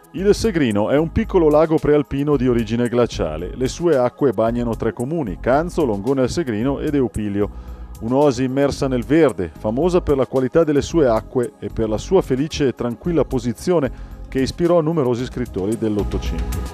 Il Segrino è un piccolo lago prealpino di origine glaciale. Le sue acque bagnano tre comuni: Canzo, Longone al Segrino ed Eupilio. Un'oasi immersa nel verde, famosa per la qualità delle sue acque e per la sua felice e tranquilla posizione che ispirò numerosi scrittori dell'Ottocento.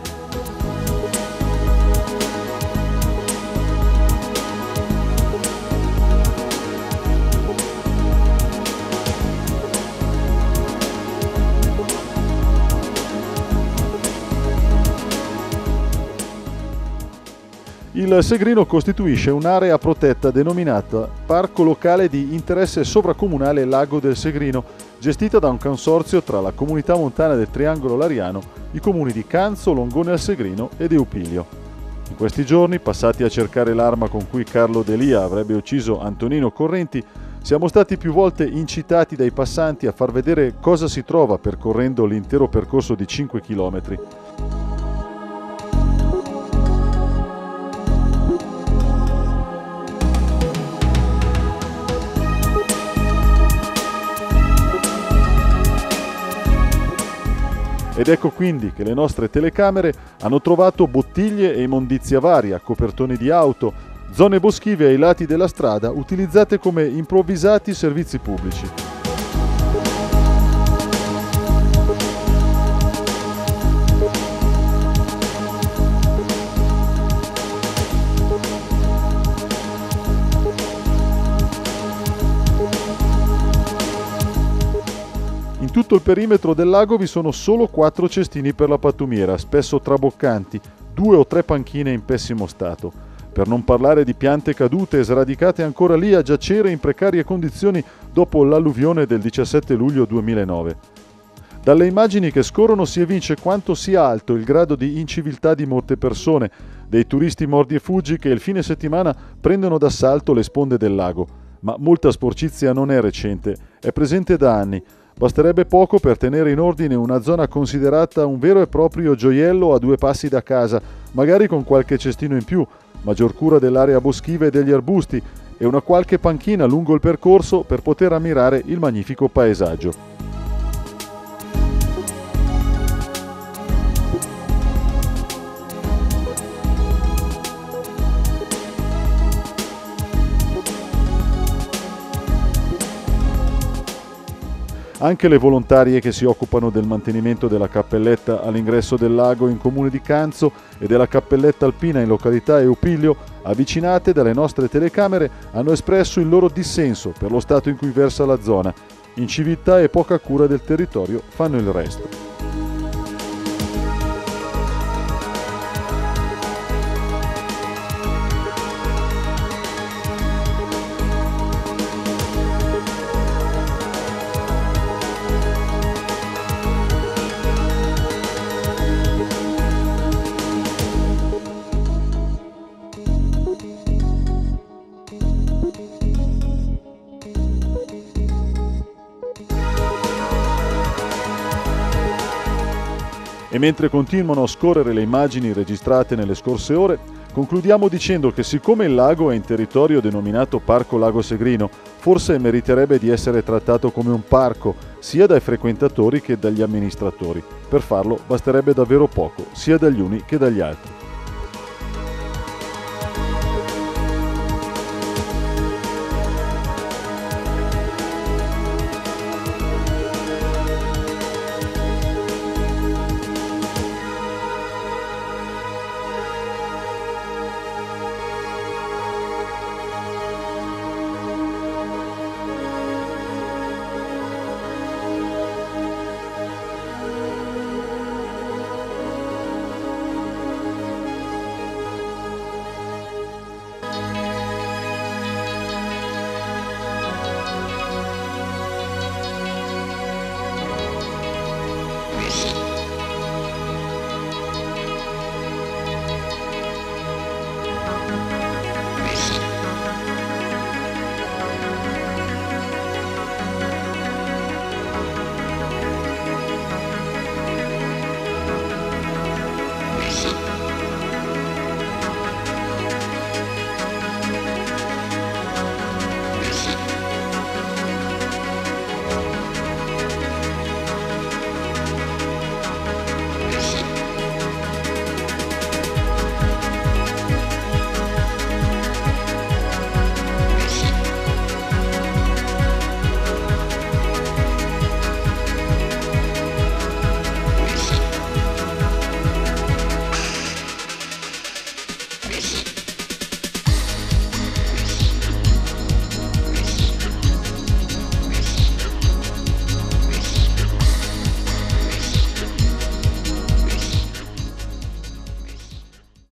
Il Segrino costituisce un'area protetta denominata Parco Locale di Interesse Sovracomunale Lago del Segrino, gestita da un consorzio tra la Comunità Montana del Triangolo Lariano, i comuni di Canzo, Longone al Segrino ed Eupilio. In questi giorni, passati a cercare l'arma con cui Carlo Delia avrebbe ucciso Antonino Correnti, siamo stati più volte incitati dai passanti a far vedere cosa si trova percorrendo l'intero percorso di 5 chilometri. Ed ecco quindi che le nostre telecamere hanno trovato bottiglie e immondizia varia, copertoni di auto, zone boschive ai lati della strada utilizzate come improvvisati servizi pubblici. In tutto il perimetro del lago vi sono solo 4 cestini per la pattumiera, spesso traboccanti, 2 o 3 panchine in pessimo stato. Per non parlare di piante cadute e sradicate ancora lì a giacere in precarie condizioni dopo l'alluvione del 17 luglio 2009. Dalle immagini che scorrono si evince quanto sia alto il grado di inciviltà di molte persone, dei turisti mordi e fuggi che il fine settimana prendono d'assalto le sponde del lago. Ma molta sporcizia non è recente, è presente da anni. Basterebbe poco per tenere in ordine una zona considerata un vero e proprio gioiello a 2 passi da casa, magari con qualche cestino in più, maggior cura dell'area boschiva e degli arbusti e una qualche panchina lungo il percorso per poter ammirare il magnifico paesaggio. Anche le volontarie che si occupano del mantenimento della cappelletta all'ingresso del lago in comune di Canzo e della cappelletta alpina in località Eupilio, avvicinate dalle nostre telecamere, hanno espresso il loro dissenso per lo stato in cui versa la zona. Inciviltà e poca cura del territorio fanno il resto. E mentre continuano a scorrere le immagini registrate nelle scorse ore, concludiamo dicendo che siccome il lago è in territorio denominato Parco Lago Segrino, forse meriterebbe di essere trattato come un parco sia dai frequentatori che dagli amministratori. Per farlo basterebbe davvero poco, sia dagli uni che dagli altri.